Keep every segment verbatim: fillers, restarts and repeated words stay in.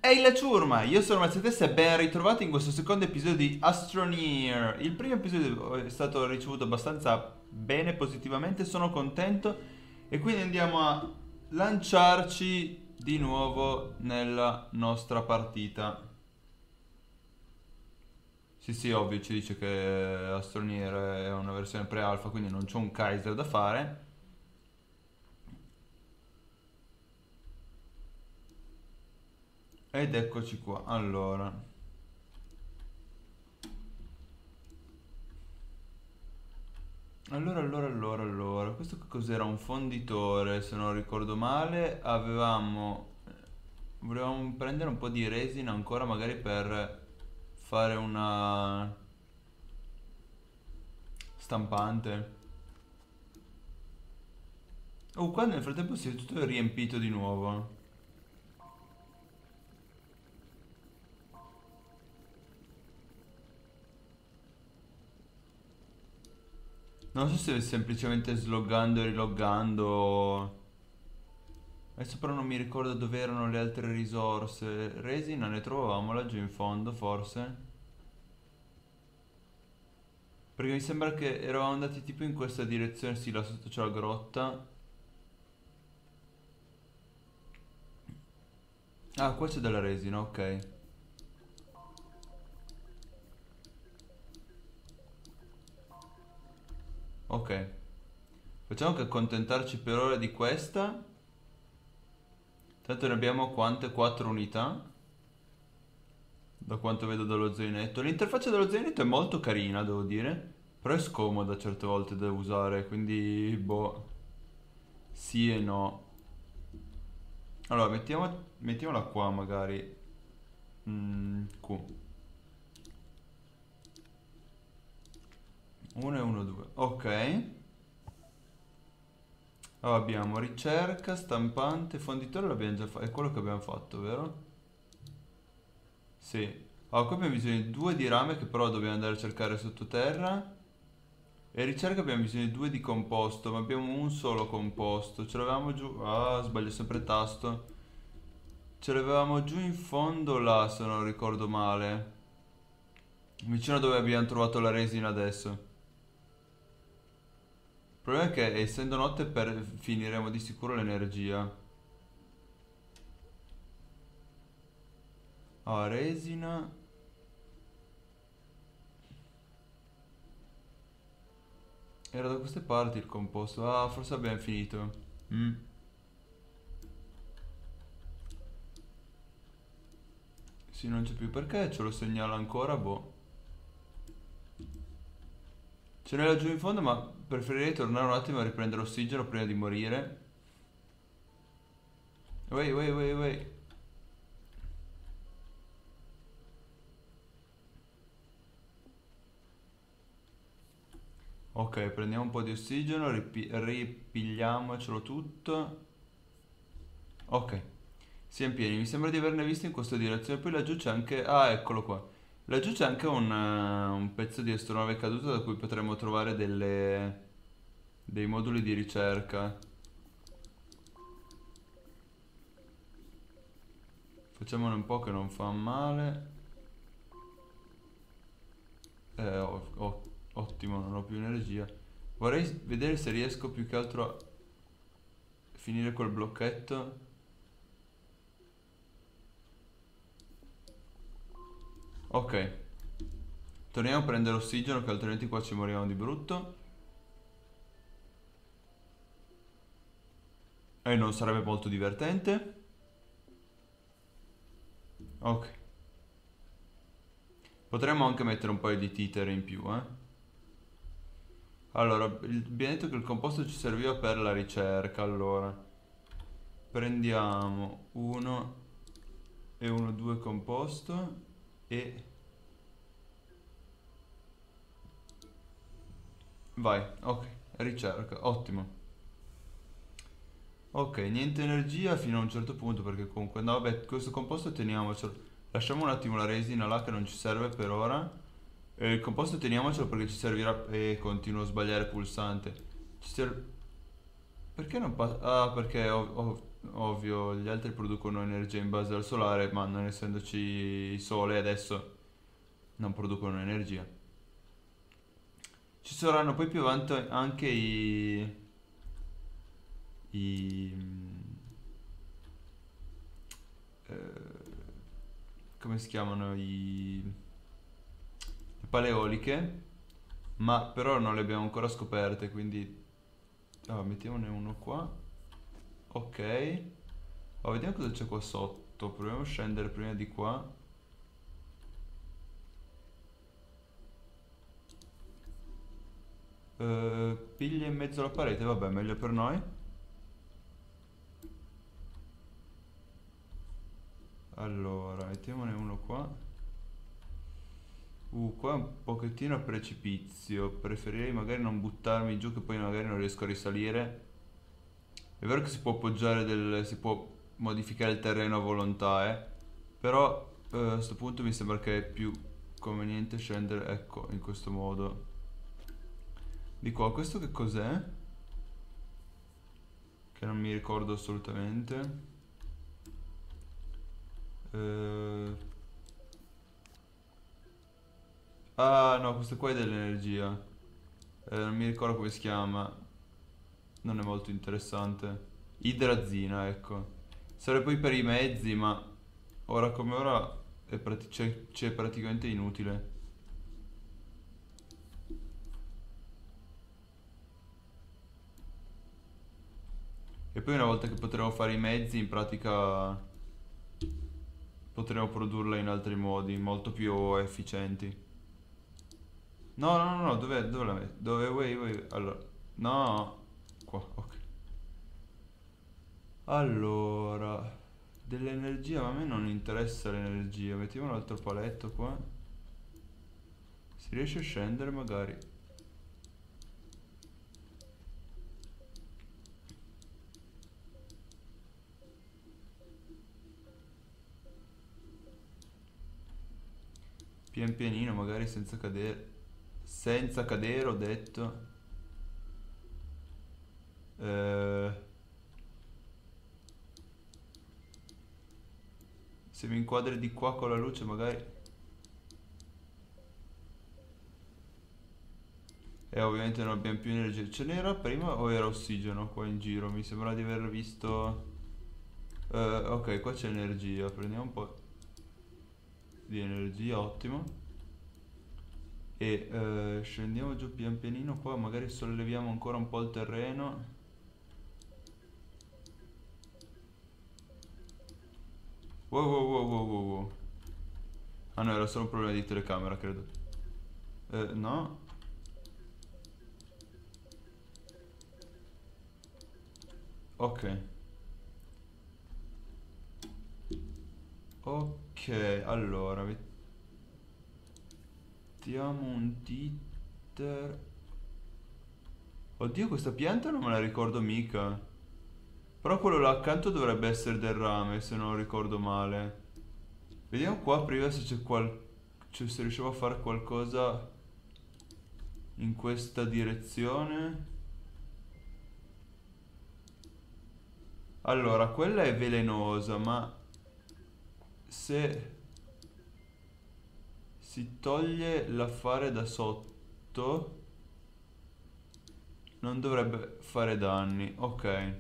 Ehi la ciurma, io sono Mazzetessa e ben ritrovati in questo secondo episodio di Astroneer. Il primo episodio è stato ricevuto abbastanza bene, positivamente, sono contento e quindi andiamo a lanciarci di nuovo nella nostra partita. Sì sì, ovvio, ci dice che Astroneer è una versione pre-alpha, quindi non c'è un Kaiser da fare. Ed eccoci qua, allora. Allora, allora, allora, allora, questo che cos'era? Un fonditore, se non ricordo male. Avevamo... Volevamo prendere un po' di resina ancora magari per fare una stampante. Oh, qua nel frattempo si è tutto riempito di nuovo. Non so se semplicemente sloggando e riloggando. Adesso però non mi ricordo dove erano le altre risorse. Resina ne trovavamo laggiù in fondo, forse. Perché mi sembra che eravamo andati tipo in questa direzione, sì, là sotto c'è la grotta. Ah, qua c'è della resina, ok. Ok. Facciamo che accontentarci per ora di questa. Tanto ne abbiamo quante? quattro unità. Da quanto vedo dallo zainetto. L'interfaccia dello zainetto è molto carina, devo dire. Però è scomoda certe volte da usare, quindi boh. Sì e no. Allora, mettiamo, mettiamola qua magari. Mm, Q. uno e uno, due. Ok. Allora, abbiamo ricerca, stampante, fonditore l'abbiamo già fatto. È quello che abbiamo fatto, vero? Sì. Allora, qui abbiamo bisogno di due di rame che però dobbiamo andare a cercare sottoterra. E ricerca abbiamo bisogno di due di composto, ma abbiamo un solo composto. Ce l'avevamo giù... Ah, sbaglio sempre tasto. Ce l'avevamo giù in fondo là, se non ricordo male. Vicino a dove abbiamo trovato la resina adesso. Il problema è che essendo notte per... finiremo di sicuro l'energia. Ah, resina. Era da queste parti il composto. Ah, forse abbiamo finito. Mm. Sì, non c'è più. Perché ce lo segnala ancora? Boh. Ce n'è laggiù in fondo, ma preferirei tornare un attimo a riprendere ossigeno prima di morire. Wait, wait, wait, wait. Ok, prendiamo un po' di ossigeno, ripi- ripigliamocelo tutto. Ok, siamo pieni. Mi sembra di averne visto in questa direzione. Poi laggiù c'è anche... Ah, eccolo qua. Laggiù c'è anche un, eh, un pezzo di astronave caduta da cui potremmo trovare delle... dei moduli di ricerca. Facciamone un po' che non fa male. Eh, o- o- ottimo, non ho più energia. Vorrei vedere se riesco più che altro a finire quel blocchetto. Ok, torniamo a prendere ossigeno che altrimenti qua ci moriamo di brutto. E non sarebbe molto divertente. Ok, potremmo anche mettere un paio di titere in più, eh. Allora, il- abbiamo detto che il composto ci serviva per la ricerca, allora. Prendiamo uno e uno, due composto e... Vai, ok, ricerca, ottimo. Ok, niente energia fino a un certo punto perché comunque... No, vabbè, questo composto teniamocelo. Lasciamo un attimo la resina là che non ci serve per ora. E il composto teniamocelo perché ci servirà... E continuo a sbagliare pulsante. Ci serve... Perché non passa? Ah, perché ov- ov- ovvio, gli altri producono energia in base al solare, ma non essendoci sole adesso non producono energia. Ci saranno poi più avanti anche i... i eh, come si chiamano? I, le paleoliche, ma però non le abbiamo ancora scoperte, quindi ah, mettiamone uno qua. Ok. Oh, vediamo cosa c'è qua sotto. Proviamo a scendere prima di qua. Eh, piglia in mezzo alla parete, vabbè, meglio per noi. Allora, mettiamone uno qua. Uh, qua è un pochettino a precipizio. Preferirei magari non buttarmi giù che poi magari non riesco a risalire. È vero che si può appoggiare del... si può modificare il terreno a volontà, eh. Però eh, a questo punto mi sembra che è più conveniente scendere, ecco, in questo modo. Di qua, questo che cos'è? Che non mi ricordo assolutamente. Eh... Ah, no, questo qua è dell'energia. Eh, non mi ricordo come si chiama. Non è molto interessante. Idrazina, ecco. Sarebbe poi per i mezzi, ma ora come ora è prati- c'è c'è praticamente inutile. E poi una volta che potremo fare i mezzi, in pratica potremo produrla in altri modi, molto più efficienti. No, no, no, no, dove, dove la metto? Dove vuoi, vuoi? Allora, no, qua, ok. Allora, dell'energia, ma a me non interessa l'energia. Mettiamo un altro paletto qua. Si riesce a scendere magari. Pian pianino, magari senza cadere. Senza cadere, ho detto. Eh, se mi inquadri di qua con la luce, magari. E ovviamente non abbiamo più energia. Ce n'era prima o era ossigeno qua in giro? Mi sembra di aver visto. Eh, ok, qua c'è energia. Prendiamo un po' di energia, ottimo. E eh, scendiamo giù pian pianino qua, magari solleviamo ancora un po' il terreno. Wow, wow, wow, wow, wow, wow. Ah no, era solo un problema di telecamera, credo. Eh, no? Ok. Ok, allora, mettiamo un titter. Oddio, questa pianta non me la ricordo mica. Però quello là accanto dovrebbe essere del rame, se non ricordo male. Vediamo qua prima se c'è qual... cioè se riusciamo a fare qualcosa in questa direzione. Allora, quella è velenosa, ma se si toglie l'affare da sotto non dovrebbe fare danni. Ok.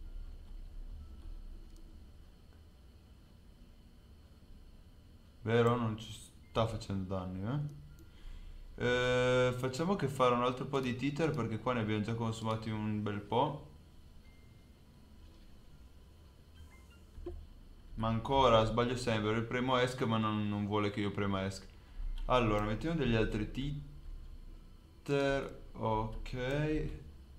Vero? Non ci sta facendo danni, eh? Eh, facciamo che fare un altro po' di titer perché qua ne abbiamo già consumati un bel po'. Ma ancora, sbaglio sempre, io premo ESC ma non, non vuole che io prema ESC. Allora, mettiamo degli altri titer. Ok.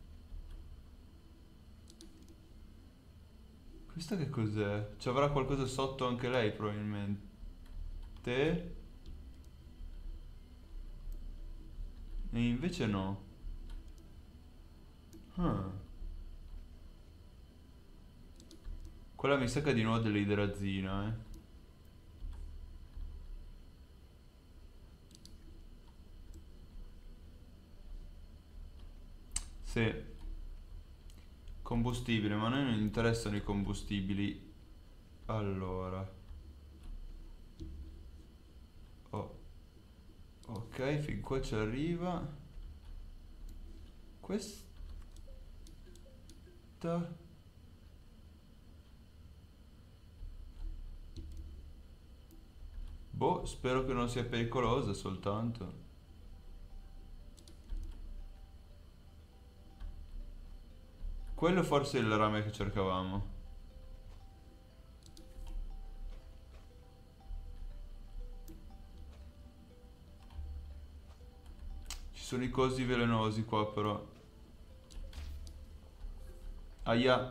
Questa che cos'è? Ci avrà qualcosa sotto anche lei probabilmente. E invece no. Ah. Quella mi sa che è di nuovo dell'idrazina, eh. Sì. Combustibile, ma a noi non interessano i combustibili. Allora. Oh. Ok, fin qua ci arriva. Questa. Boh, spero che non sia pericolosa soltanto. Quello forse è il rame che cercavamo. Ci sono i cosi velenosi qua però. Aia.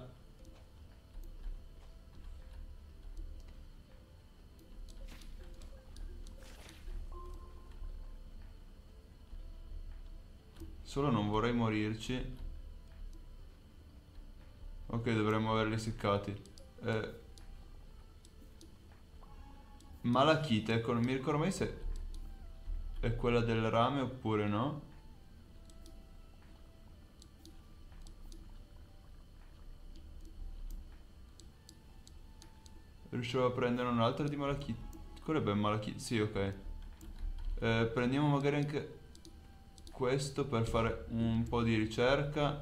Solo non vorrei morirci. Ok, dovremmo averli seccati. Eh, Malachite, ecco, non mi ricordo mai se è quella del rame oppure no. Riuscivo a prendere un'altra di malachite. Quello è ben malachite, sì, ok. Eh, prendiamo magari anche questo per fare un po' di ricerca.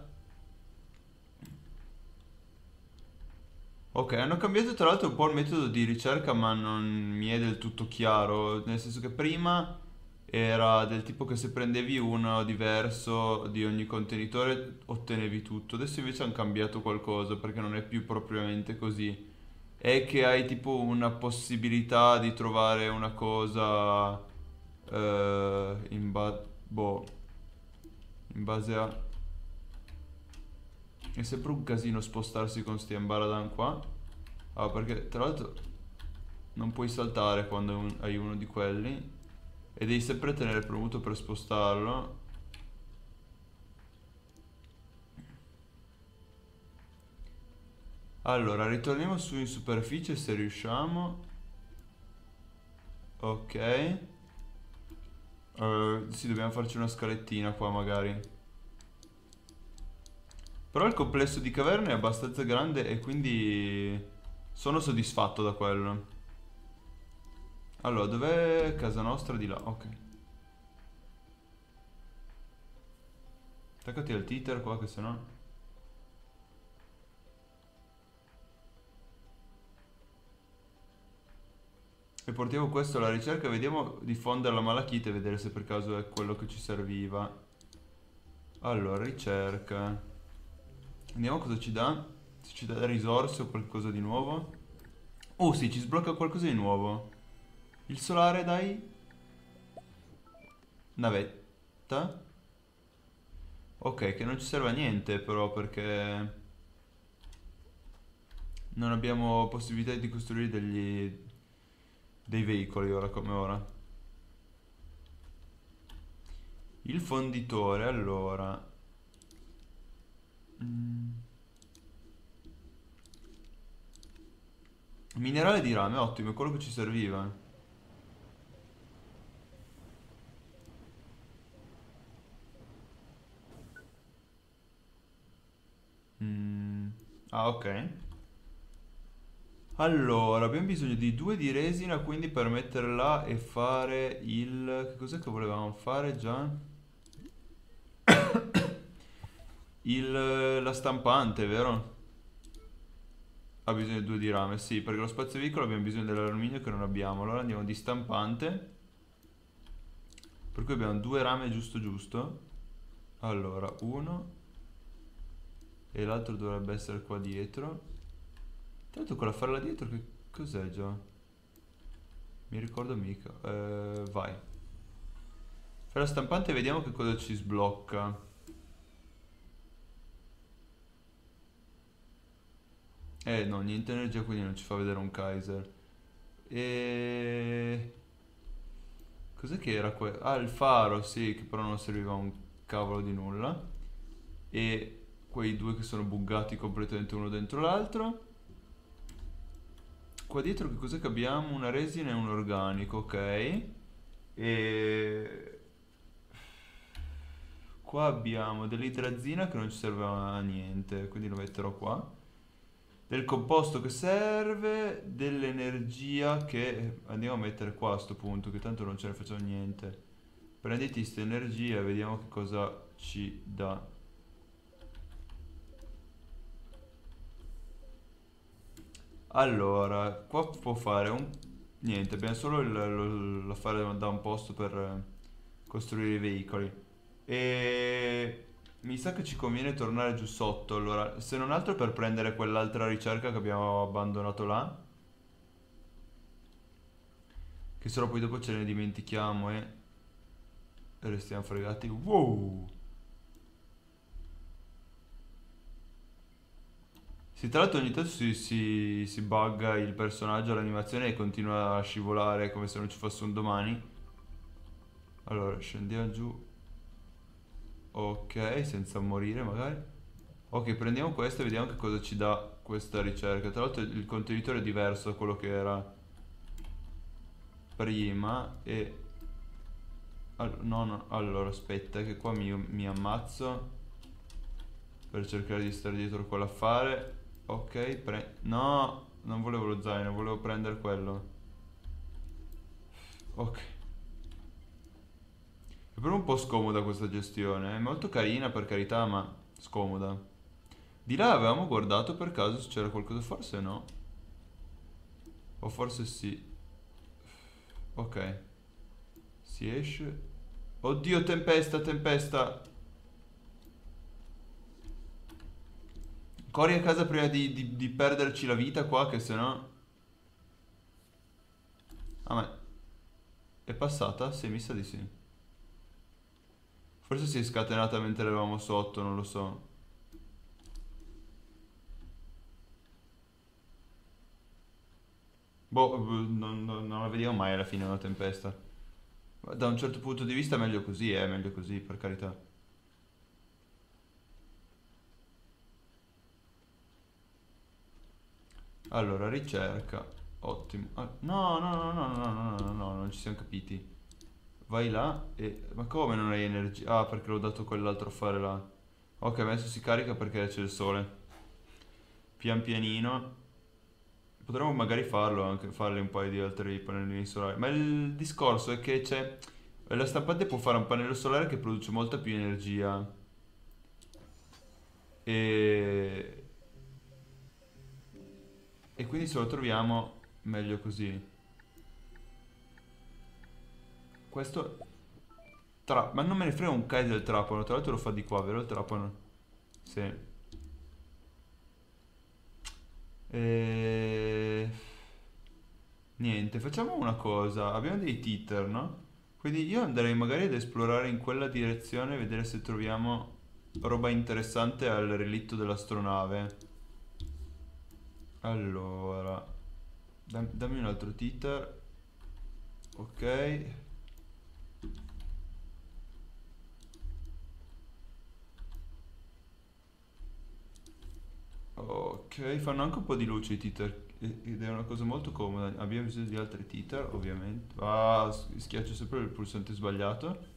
Ok, hanno cambiato tra l'altro un po' il metodo di ricerca, ma non mi è del tutto chiaro, nel senso che prima era del tipo che se prendevi uno diverso di ogni contenitore ottenevi tutto, adesso invece hanno cambiato qualcosa perché non è più propriamente così. È che hai tipo una possibilità di trovare una cosa eh, in, ba- boh, in base a... È sempre un casino spostarsi con sti ambaradan qua. Ah, perché tra l'altro non puoi saltare quando un- hai uno di quelli. E devi sempre tenere premuto per spostarlo. Allora, ritorniamo su in superficie se riusciamo. Ok. Eh, sì, dobbiamo farci una scalettina qua magari. Però il complesso di caverne è abbastanza grande e quindi sono soddisfatto da quello. Allora, dov'è casa nostra? Di là, ok. Attaccati al titer qua che sennò... E portiamo questo alla ricerca, vediamo di fondere la malachite e vedere se per caso è quello che ci serviva. Allora, ricerca. Vediamo cosa ci dà. Se ci dà risorse o qualcosa di nuovo. Oh sì, ci sblocca qualcosa di nuovo. Il solare, dai. Navetta. Ok, che non ci serve a niente però perché non abbiamo possibilità di costruire degli... dei veicoli ora come ora. Il fonditore, allora. Mm. Minerale di rame, ottimo, è quello che ci serviva. Mm. Ah, ok. Allora, abbiamo bisogno di due di resina, quindi per metterla e fare il... Che cos'è che volevamo fare già? Il... La stampante, vero? Ha bisogno di due di rame, sì, perché lo spazio veicolo abbiamo bisogno dell'alluminio che non abbiamo. Allora andiamo di stampante. Per cui abbiamo due rame giusto giusto. Allora, uno. E l'altro dovrebbe essere qua dietro. Tanto quella farla dietro che cos'è già? Mi ricordo mica. Eh, vai. Fai la stampante e vediamo che cosa ci sblocca. Eh no, niente energia quindi non ci fa vedere un Kaiser. E... Cos'è che era quello? Ah, il faro, sì, che però non serviva a un cavolo di nulla. E quei due che sono buggati completamente uno dentro l'altro. Qua dietro che cos'è che abbiamo? Una resina e un organico, ok. E... Qua abbiamo dell'idrazina che non ci serve a niente, quindi lo metterò qua. Del composto che serve, dell'energia che andiamo a mettere qua a sto punto, che tanto non ce ne facciamo niente. Prenditi questa energia e vediamo che cosa ci dà. Allora, qua può fare un... niente, abbiamo solo il- lo- l'affare da un posto per eh, costruire i veicoli. E mi sa che ci conviene tornare giù sotto, allora, se non altro per prendere quell'altra ricerca che abbiamo abbandonato là, che se no poi dopo ce ne dimentichiamo e restiamo fregati. Wow! Sì, tra l'altro ogni tanto si, si, si bugga il personaggio, l'animazione e continua a scivolare come se non ci fosse un domani. Allora, scendiamo giù. Ok, senza morire magari. Ok, prendiamo questo e vediamo che cosa ci dà questa ricerca. Tra l'altro il contenitore è diverso da quello che era prima e... all- no, no, allora aspetta che qua mi, mi ammazzo per cercare di stare dietro quell'affare. Ok, pre... no, non volevo lo zaino, volevo prendere quello. Ok. È proprio un po' scomoda questa gestione, è molto carina per carità, ma scomoda. Di là avevamo guardato per caso se c'era qualcosa, forse no. O forse sì. Ok, si esce. Oddio, tempesta, tempesta. Corri a casa prima di, di- di perderci la vita qua, che sennò... Ah, ma è passata? Sì, mi sa di sì. Forse si è scatenata mentre eravamo sotto, non lo so. Boh, b- non, non- non la vediamo mai alla fine una tempesta. Da un certo punto di vista meglio così, eh, meglio così, per carità. Allora, ricerca. Ottimo. Ah, no, no, no, no, no, no, no, no, no, non ci siamo capiti. Vai là e... Ma come non hai energia? Ah, perché l'ho dato a quell'altro affare là. Ok, adesso si carica perché c'è il sole. Pian pianino. Potremmo magari farlo anche, farle un paio di altri pannellini solari. Ma il discorso è che c'è... La stampante può fare un pannello solare che produce molta più energia. E... E quindi se lo troviamo meglio così. Questo... Tra... Ma non me ne frega un kai del trapano, tra l'altro lo fa di qua, vero il trapano? Sì. E... Niente, facciamo una cosa, abbiamo dei titter, no? Quindi io andrei magari ad esplorare in quella direzione e vedere se troviamo roba interessante al relitto dell'astronave. Allora, dam- dammi un altro titter. Ok. Ok, fanno anche un po' di luce i titter e- ed è una cosa molto comoda. Abbiamo bisogno di altri titter, ovviamente. Ah, s- schiaccio sempre il pulsante sbagliato.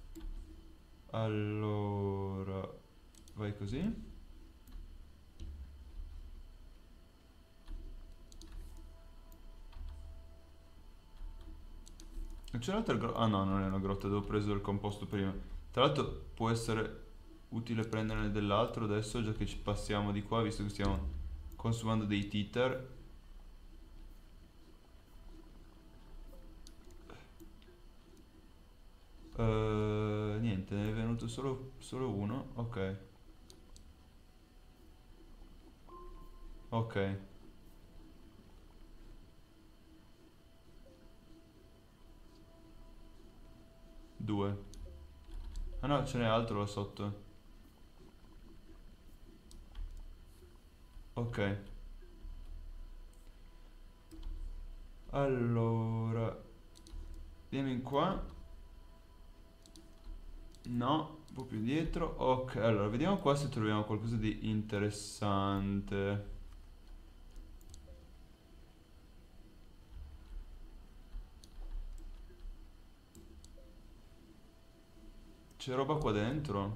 Allora, vai così. Non c'è un'altra grotta? Ah no, non è una grotta, avevo preso il composto prima. Tra l'altro può essere utile prenderne dell'altro adesso, già che ci passiamo di qua, visto che stiamo consumando dei titer. Eh, niente, ne è venuto solo, solo uno. Ok, ok, due. Ah no, ce n'è altro là sotto. Ok, allora, andiamo in qua. No, un po' più dietro. Ok, allora, vediamo qua se troviamo qualcosa di interessante. C'è roba qua dentro.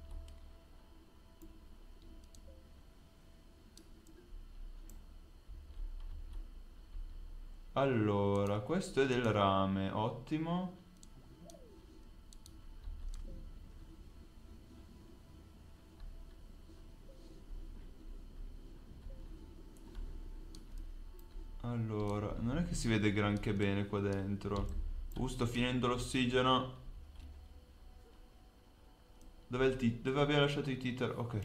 Allora, questo è del rame, ottimo. Allora, non è che si vede granché bene qua dentro. Uh, sto finendo l'ossigeno. Dov'è il tit? Dove abbiamo lasciato i titer? Ok.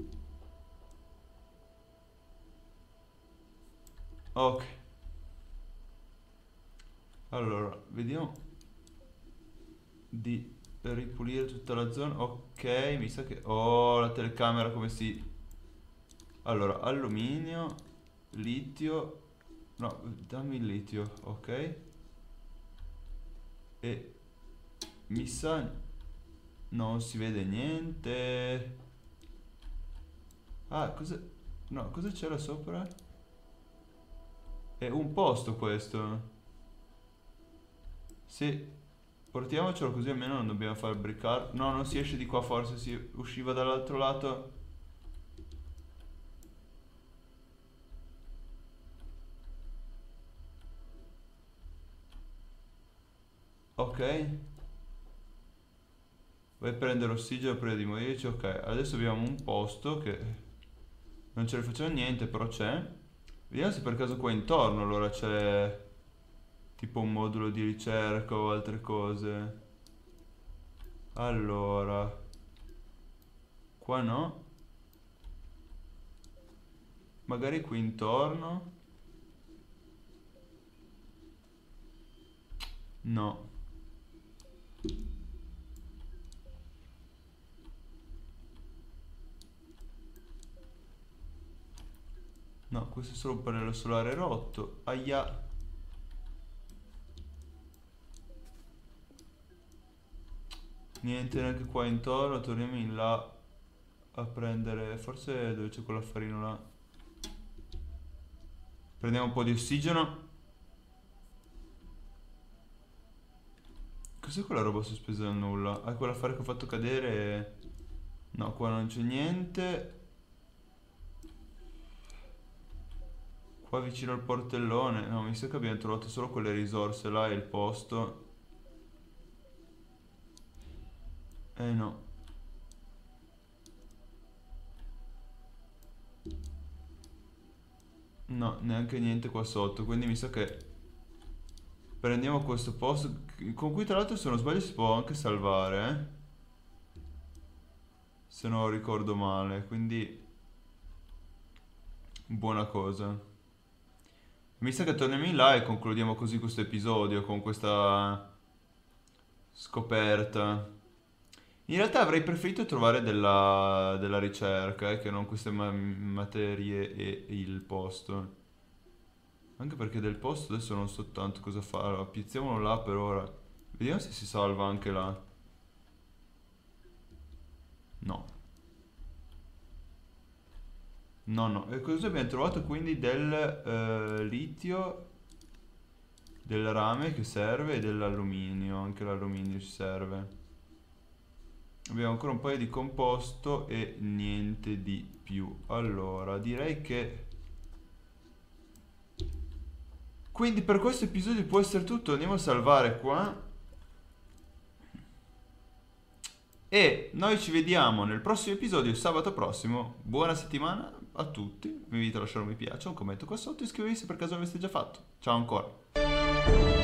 Ok. Allora, vediamo di ripulire tutta la zona. Ok, mi sa che... Oh, la telecamera come si... Allora, alluminio, litio... No, dammi il litio, ok. E mi sa non si vede niente. Ah, cosa... No, cosa c'era sopra? È un posto questo. Sì, portiamocelo così almeno non dobbiamo fare briccare. No, non si esce di qua, forse si usciva dall'altro lato. Ok. Vai a prendere ossigeno prima di morirci. Ok, adesso abbiamo un posto che non ce ne facciamo niente, però c'è. Vediamo se per caso qua intorno allora c'è tipo un modulo di ricerca o altre cose. Allora, qua no. Magari qui intorno. No. No, questo è solo un pannello solare rotto. Aia. Niente neanche qua intorno. Torniamo in là a prendere... Forse dove c'è quell'affarino là. Prendiamo un po' di ossigeno. Cos'è quella roba sospesa nel nulla? Ah, quell'affare che ho fatto cadere. No, qua non c'è niente. Qua vicino al portellone. No, mi sa che abbiamo trovato solo quelle risorse là e il posto. Eh no. No, neanche niente qua sotto. Quindi mi sa che prendiamo questo posto con cui tra l'altro se non sbaglio si può anche salvare, eh? Se non ricordo male. Quindi buona cosa. Mi sa che torniamo in là e concludiamo così questo episodio con questa scoperta. In realtà avrei preferito trovare della, della ricerca, eh, che non queste ma- materie e il posto. Anche perché del posto adesso non so tanto cosa fare. Allora, piazziamolo là per ora. Vediamo se si salva anche là. No. No, no. E cosa abbiamo trovato quindi del eh, litio, del rame che serve e dell'alluminio. Anche l'alluminio ci serve. Abbiamo ancora un paio di composto e niente di più. Allora, direi che... Quindi per questo episodio può essere tutto. Andiamo a salvare qua. E noi ci vediamo nel prossimo episodio, sabato prossimo. Buona settimana a tutti. Vi invito a lasciare un mi piace, un commento qua sotto e iscrivervi se per caso l'aveste già fatto. Ciao ancora.